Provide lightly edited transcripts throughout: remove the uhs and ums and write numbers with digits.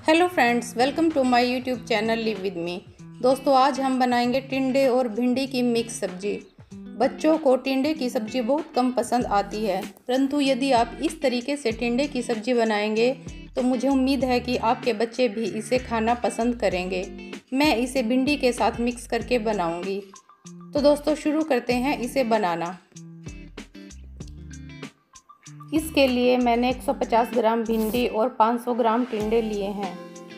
Hello friends, welcome to my YouTube channel live with me. दोस्तों, आज हम बनाएंगे टिंडे और भिंडी की मिक्स सब्जी। बच्चों को टिंडे की सब्जी बहुत कम पसंद आती है, परंतु यदि आप इस तरीके से टिंडे की सब्जी बनाएंगे तो मुझे उम्मीद है कि आपके बच्चे भी इसे खाना पसंद करेंगे। मैं इसे भिंडी के साथ मिक्स करके बनाऊंगी। तो दोस्तों, शुरू करते हैं इसे बनाना। इसके लिए मैंने 150 ग्राम भिंडी और 500 ग्राम टिंडे लिए हैं।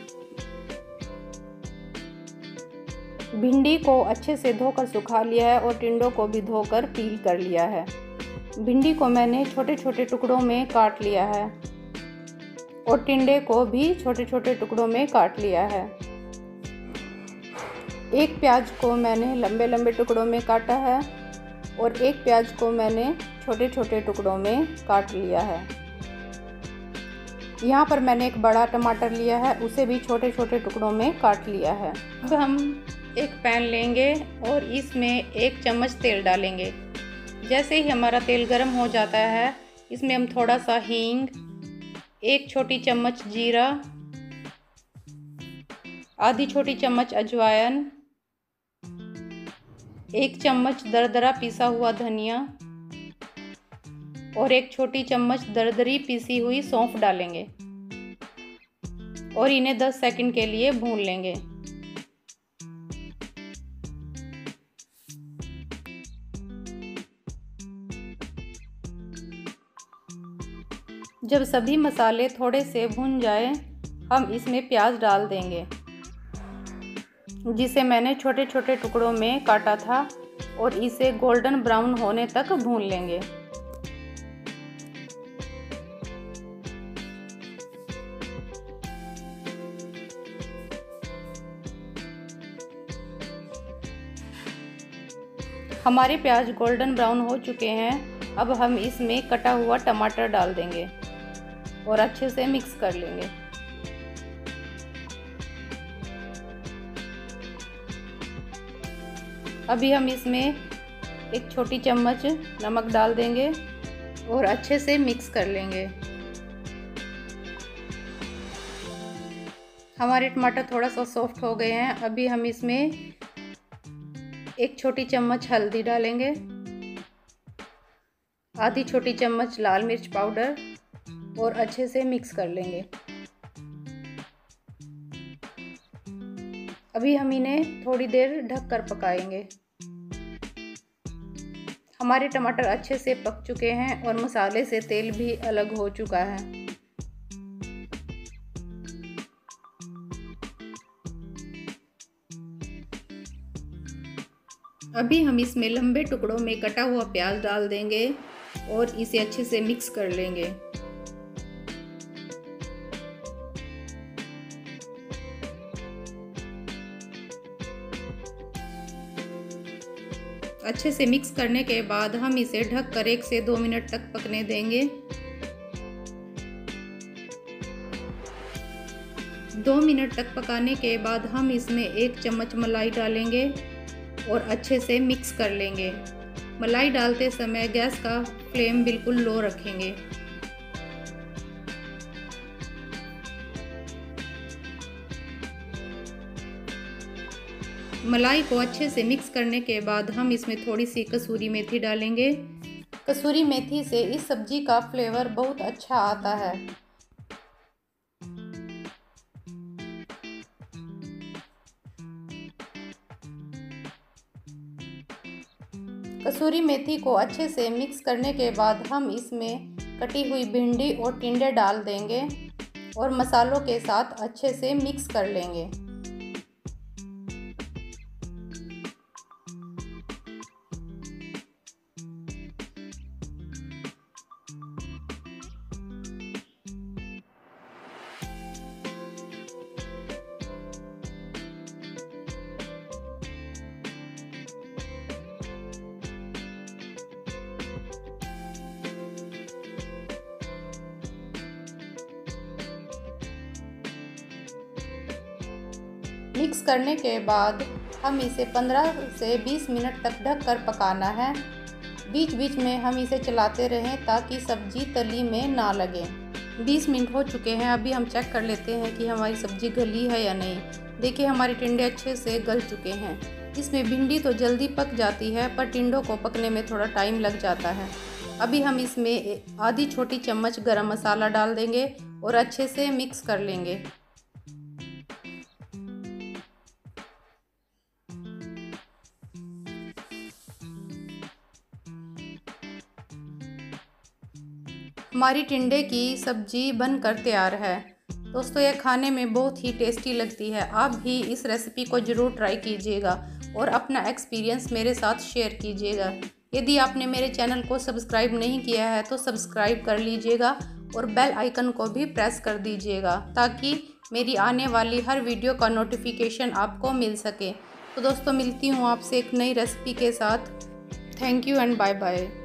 भिंडी को अच्छे से धोकर सुखा लिया है और टिंडों को भी धोकर पील कर लिया है। भिंडी को मैंने छोटे छोटे टुकड़ों में काट लिया है और टिंडे को भी छोटे छोटे टुकड़ों में काट लिया है। एक प्याज को मैंने लंबे लंबे टुकड़ों में काटा है और एक प्याज को मैंने छोटे छोटे टुकड़ों में काट लिया है। यहाँ पर मैंने एक बड़ा टमाटर लिया है, उसे भी छोटे छोटे टुकड़ों में काट लिया है। अब हम एक पैन लेंगे और इसमें 1 चम्मच तेल डालेंगे। जैसे ही हमारा तेल गर्म हो जाता है, इसमें हम थोड़ा सा हींग, 1 छोटी चम्मच जीरा, आधी छोटी चम्मच अजवाइन, 1 चम्मच दरदरा पिसा हुआ धनिया और 1 छोटी चम्मच दरदरी पिसी हुई सौंफ डालेंगे और इन्हें 10 सेकंड के लिए भून लेंगे। जब सभी मसाले थोड़े से भुन जाए, हम इसमें प्याज डाल देंगे जिसे मैंने छोटे छोटे टुकड़ों में काटा था और इसे गोल्डन ब्राउन होने तक भून लेंगे। हमारे प्याज गोल्डन ब्राउन हो चुके हैं। अब हम इसमें कटा हुआ टमाटर डाल देंगे और अच्छे से मिक्स कर लेंगे। अभी हम इसमें 1 छोटी चम्मच नमक डाल देंगे और अच्छे से मिक्स कर लेंगे। हमारे टमाटर थोड़ा सा सॉफ्ट हो गए हैं। अभी हम इसमें 1 छोटी चम्मच हल्दी डालेंगे, आधी छोटी चम्मच लाल मिर्च पाउडर और अच्छे से मिक्स कर लेंगे। अभी हम इन्हें थोड़ी देर ढककर पकाएंगे। हमारे टमाटर अच्छे से पक चुके हैं और मसाले से तेल भी अलग हो चुका है। अभी हम इसमें लंबे टुकड़ों में कटा हुआ प्याज डाल देंगे और इसे अच्छे से मिक्स कर लेंगे। अच्छे से मिक्स करने के बाद हम इसे ढककर 1 से 2 मिनट तक पकने देंगे। 2 मिनट तक पकाने के बाद हम इसमें 1 चम्मच मलाई डालेंगे और अच्छे से मिक्स कर लेंगे। मलाई डालते समय गैस का फ्लेम बिल्कुल लो रखेंगे। मलाई को अच्छे से मिक्स करने के बाद हम इसमें थोड़ी सी कसूरी मेथी डालेंगे। कसूरी मेथी से इस सब्जी का फ्लेवर बहुत अच्छा आता है। कसूरी मेथी को अच्छे से मिक्स करने के बाद हम इसमें कटी हुई भिंडी और टिंडे डाल देंगे और मसालों के साथ अच्छे से मिक्स कर लेंगे। मिक्स करने के बाद हम इसे 15 से 20 मिनट तक ढककर पकाना है। बीच बीच में हम इसे चलाते रहें ताकि सब्जी तली में ना लगे। 20 मिनट हो चुके हैं। अभी हम चेक कर लेते हैं कि हमारी सब्ज़ी गली है या नहीं। देखिए हमारे टिंडे अच्छे से गल चुके हैं। इसमें भिंडी तो जल्दी पक जाती है पर टिंडों को पकने में थोड़ा टाइम लग जाता है। अभी हम इसमें आधी छोटी चम्मच गरम मसाला डाल देंगे और अच्छे से मिक्स कर लेंगे। हमारी टिंडे की सब्ज़ी बनकर तैयार है। दोस्तों यह खाने में बहुत ही टेस्टी लगती है। आप भी इस रेसिपी को ज़रूर ट्राई कीजिएगा और अपना एक्सपीरियंस मेरे साथ शेयर कीजिएगा। यदि आपने मेरे चैनल को सब्सक्राइब नहीं किया है तो सब्सक्राइब कर लीजिएगा और बेल आइकन को भी प्रेस कर दीजिएगा ताकि मेरी आने वाली हर वीडियो का नोटिफिकेशन आपको मिल सके। तो दोस्तों मिलती हूँ आपसे एक नई रेसिपी के साथ। Thank you and bye bye.